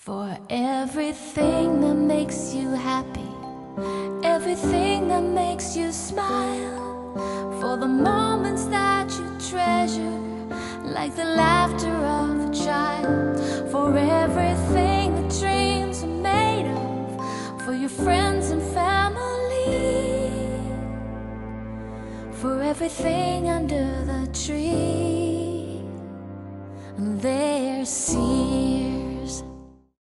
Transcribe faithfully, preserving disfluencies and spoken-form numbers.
For everything that makes you happy, everything that makes you smile, for the moments that you treasure, like the laughter of a child, for everything that dreams are made of, for your friends and family, for everything under the tree. There's Sears.